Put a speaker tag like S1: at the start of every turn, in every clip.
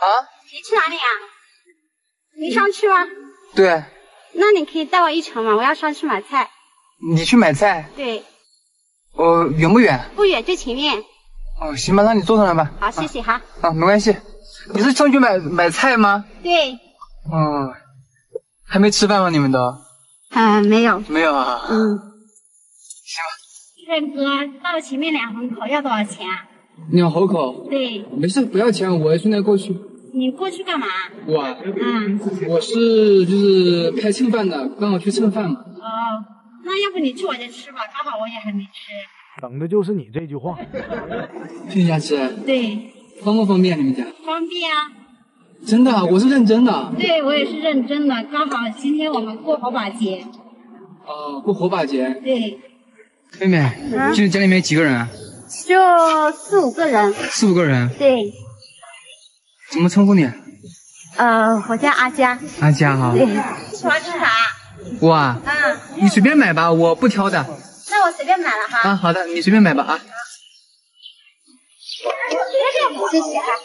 S1: 啊？
S2: 你去哪里啊？你上去吗？
S1: 对。
S2: 那你可以带我一程吗？我要上去买菜。
S1: 你去买菜？
S2: 对。
S1: 远不远？
S2: 不远，就前面。
S1: 哦，行吧，那你坐上来吧。
S2: 好，谢谢哈。
S1: 没关系。你是上去买菜吗？
S2: 对。
S1: 还没吃饭吗？你们都？
S2: 没有。
S1: 没有啊？行
S2: 吧。任哥，到前面2虹口要多少钱啊
S1: ？2虹口？
S2: 对。
S1: 没事，不要钱，我顺带过去。
S2: 你过去干嘛？
S1: 我我是就是开蹭饭的，刚好去蹭饭嘛。
S2: 那要不你去我家吃吧，刚好我也还没吃。
S3: 等的就是你这句话。
S1: 去你家吃？对。方不方便你们家？
S2: 方便啊。
S1: 真的，我是认真的。
S2: 对，我也是认真的，刚好今天我们过火把节。
S1: 过火把节。对。妹妹，就是家里面几个人啊？
S2: 就4、5个人。
S1: 4、5个人？
S2: 对。
S1: 怎么称呼你？
S2: 我叫阿佳。
S1: 阿佳哈。
S2: 对。你喜欢吃啥？
S1: 我啊？你随便买吧，我不挑的。
S2: 那我随便买了哈。
S1: 好的，你随便买吧啊。
S2: 谢谢哈。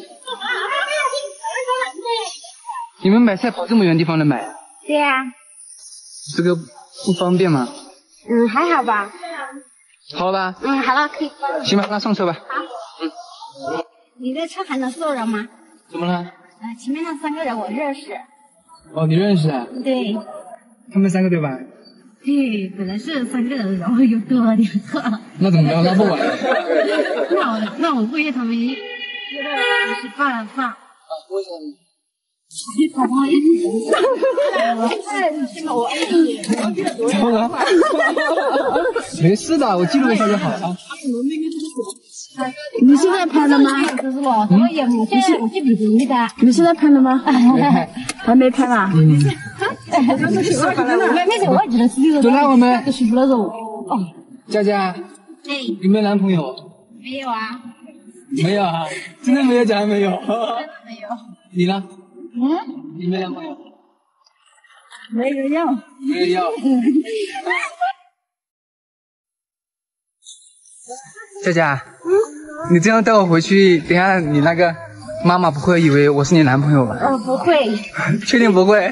S1: 你们买菜跑这么远地方来买？
S2: 对呀。
S1: 这个不方便吗？
S2: 还好吧。
S1: 好吧。
S2: 好了，可以。
S1: 行吧，那上车吧。
S2: 好。你的车还能坐人吗？
S1: 怎么了？
S2: 前面那3个人我认识。
S1: 你认识啊？
S2: 对。
S1: 他们3个对吧？
S2: 对，本来是3个人，然后又多了2个。
S1: 那怎么着？拉不完。
S2: 那我会约他们一起饭。
S1: 为什么？
S2: 宝宝一起。
S1: 怎么了？没事的，我记录一下就好啊。
S2: 你现在拍了吗？你现在拍了吗？还没拍吧？没事，我记得是这个。
S1: 就那我们。佳佳。有没有男朋友？
S2: 没有啊。
S1: 没有啊？真的没有讲没有？真
S2: 的没有。
S1: 你呢？你没男朋友？
S2: 没人要。
S1: 没人要。佳佳，你这样带我回去，等下你那个妈妈不会以为我是你男朋友吧？
S2: 不会。
S1: 确定不会？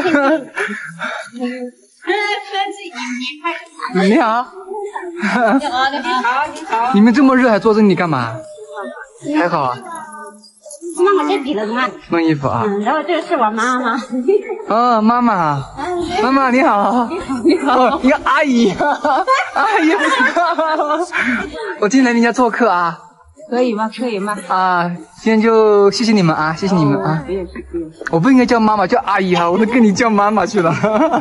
S1: 你好。
S2: 你好。
S1: 你们这么热还坐这里干嘛？还好啊。
S2: 妈妈在比了嘛？
S1: 弄衣服啊。
S2: 然后这个是我妈妈。
S1: 妈妈。妈妈你好。你好。你个阿姨。阿姨。我今天来你家做客啊。
S2: 可以吗？可以吗？
S1: 今天就谢谢你们啊，谢谢你们啊。我不应该叫妈妈，叫阿姨哈，我都跟你叫妈妈去了。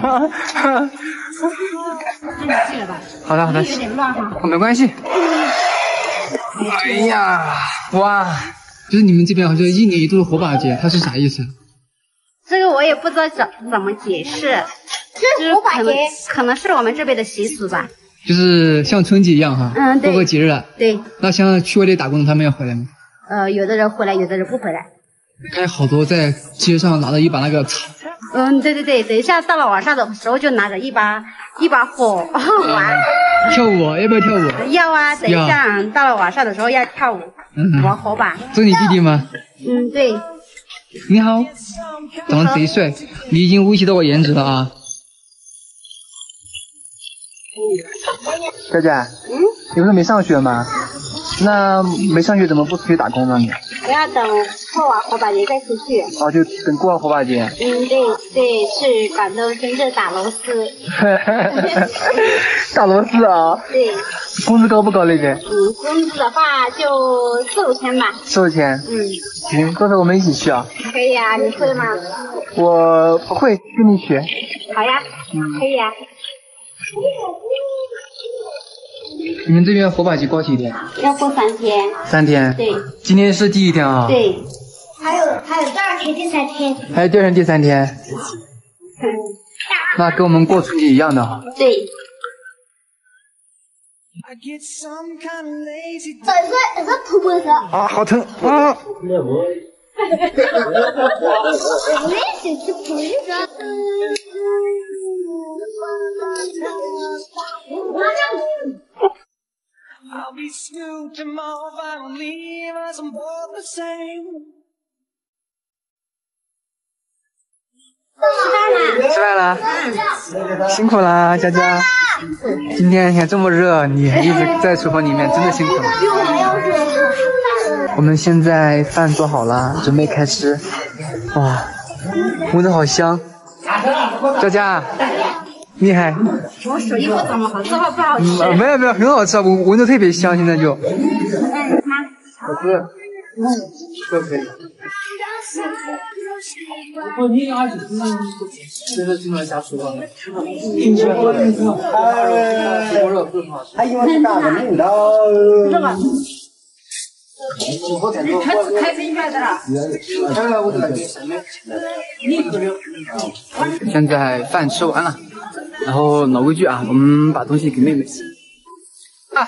S1: 好的。
S2: 有点乱哈。
S1: 没关系。哎呀，哇，就是你们这边好像1年1度的火把节，它是啥意思？
S2: 这个我也不知道怎么解释，就是可能是我们这边的习俗吧。
S1: 就是像春节一样哈，过个节日了。对。那像去外地打工的他们要回来吗？
S2: 有的人回来，有的人不回来。
S1: 还有好多在街上拿着一把那个草。
S2: 对，等一下到了晚上的时候就拿着一把火玩。
S1: 跳舞要不要跳舞？
S2: 要啊，等一下到了晚上的时候要跳舞，玩火把。
S1: 这是你弟弟吗？
S2: 对。
S1: 你好，长得贼帅，你已经威胁到我颜值了啊。佳佳，你不是没上学吗？那没上学怎么不出去打工呢？
S2: 我要等过完火把节再出去。
S1: 就等过完火把节。
S2: 对，去广东深圳打螺丝。
S1: 打螺丝啊？对。工资高不高那边？
S2: 工资的话就4、5千吧。
S1: 4、5千。行，到时候我们一起去啊。
S2: 可以啊，你会吗？
S1: 我不会，跟你学。
S2: 好呀。可以啊。
S1: 你们这边火把节过几天？
S2: 要过3天。
S1: 3天？对。今天是第1天啊。对。还有第2天、第3天。还有第2天、第3天。那跟我们过春节一样的哈。对。
S2: 这头不是？
S1: 好疼啊！I'll be Snoop tomorrow if I don't leave us both the same. 吃饭了，辛苦了，佳佳。今天天这么热，你一直在厨房里面，真的辛苦了。我们现在饭做好了，准备开吃。哇，闻得好香。佳佳，厉害。
S2: 我手艺不怎么好，做饭不好吃。
S1: 没有，很好吃，我闻得特别香，现在就。好吃。都可以。我你俩是就是经常下厨房的。还有是干的领导。现在饭吃完了，然后老规矩啊，我们把东西给妹妹。啊，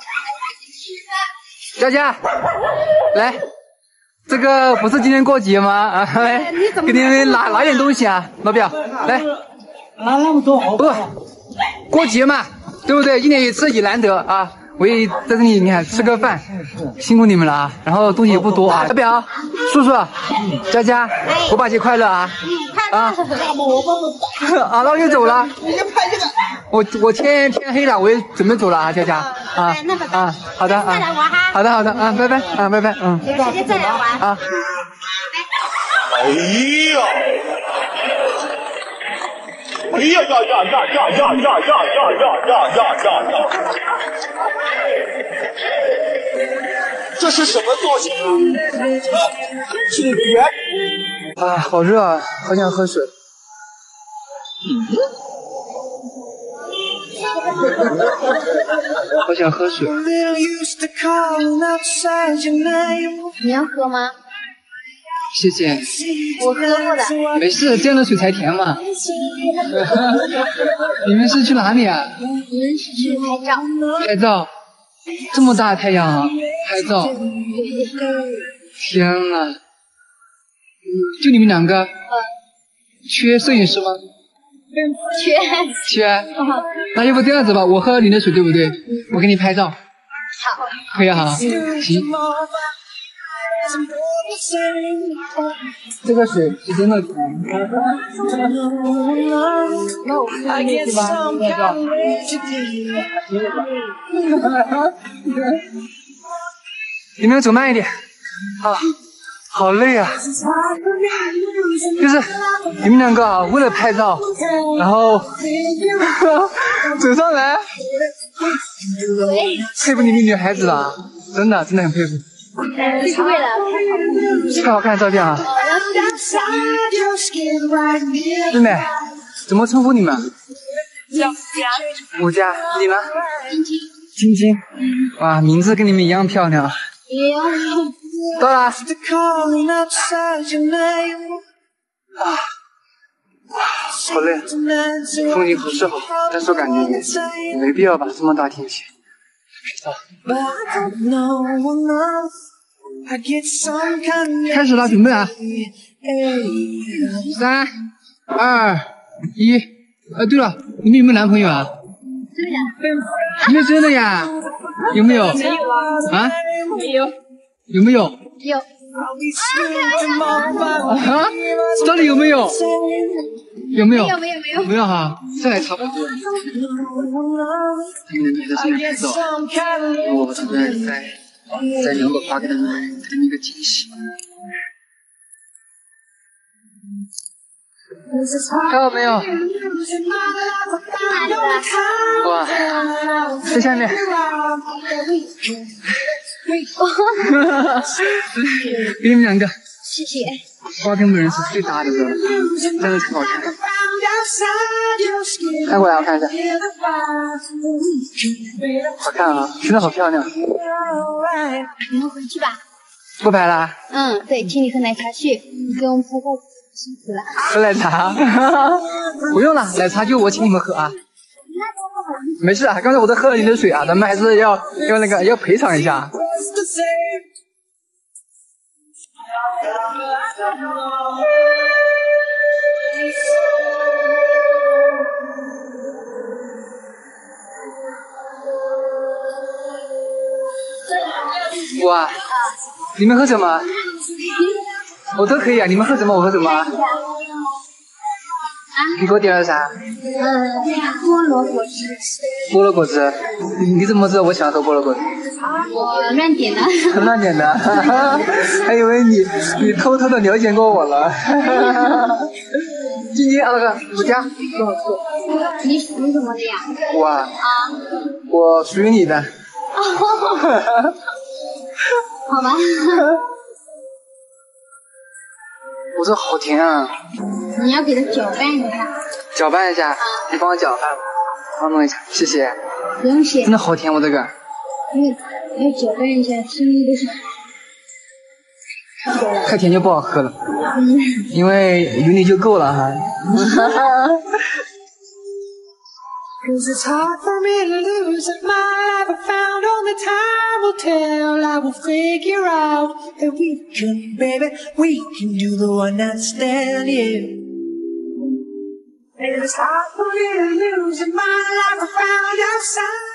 S1: 佳佳，来。这个不是今天过节吗？啊，来，给你们拿点东西啊，老表，来，拿那么多好不？过节嘛，对不对？一年一次也难得啊，我也在这里，你看吃个饭，辛苦你们了啊。然后东西也不多啊，老表，叔叔，佳佳，国宝节快乐啊！啊，啊，那我就走了。我天黑了，我也准备走了啊，佳佳啊啊，好的啊，好的啊，拜拜啊，拜拜，嗯，有时间再来玩啊。
S4: 哎呀！哎呀呀呀呀！这是什么作品啊？请别！
S1: 啊，好热啊，好想喝水。好想喝水。
S2: 你要喝吗？
S1: 谢谢。
S2: 我喝过的。
S1: 没事，这样的水才甜嘛。你们是去哪里啊？
S2: 我们是去拍照。
S1: 拍照？这么大太阳啊，拍照？天啊！就你们两个？缺摄影师吗？缺。那要不这样子吧，我喝你的水对不对？我给你拍照。好。可以啊，行。这个水是真的甜。那我看你去吧，拍照。你们走慢一点。啊，好累啊。就是你们两个啊，为了拍照，然后走上来，佩服你们女孩子了，真的很佩服。
S2: 就是为了
S1: 太好看的照片啊！妹妹，怎么称呼你们？吴佳，你呢？晶晶。哇，名字跟你们一样漂亮。到了。啊，好累，风景好是好，但是我感觉也没必要吧，这么大天气。开始了，准备啊！3、2、1。对了，你们有没有男朋友啊？真的。你们真的呀？有没有？没有啊？没有。有没有？
S2: 有。
S1: 啊？到底有没有？有没有？
S2: 没有
S1: 哈，这还差不多。他们女的这边拍照，我打算再两个发给他们，给他们一个惊喜。看到没有？哇，在下面。给你们两个。
S2: 谢谢。
S1: 花跟本人是最搭的，真的挺好看的。看过来，我看一下。好看啊，真的好漂亮。
S2: 你们回去吧。
S1: 不拍了？
S2: 嗯，对，请你喝奶茶去，你给我们拍照辛苦了。
S1: 喝奶茶？不用了，奶茶就我请你们喝啊。没事啊，刚才我都喝了你的水啊，咱们还是要赔偿一下。哇，你们喝什么？我都可以啊，你们喝什么我喝什么。 你给我点了啥？
S2: 菠萝果汁。
S1: 菠萝果汁？你怎么知道我喜欢喝菠萝果汁？
S2: 我乱点的。
S1: 乱点的，还以为你偷偷的了解过我了。今天那个我家跟我说。
S2: 你属什么的呀？
S1: 我啊，我属于你的。
S2: 好吧。
S1: 我说好甜啊！
S2: 你要给它搅拌一下。
S1: 搅拌一下，你帮我搅拌，帮我弄一下，谢谢。
S2: 不用谢。
S1: 真的好甜，我这个。
S2: 要搅拌一下，听都是。
S1: 太甜就不好喝了。因为有你就够了哈。
S5: Cause it's hard for me to lose at my life I found only time will tell I will figure out that we can, baby, we can do the one night stand, yeah. And it's hard for me to lose at my life I found outside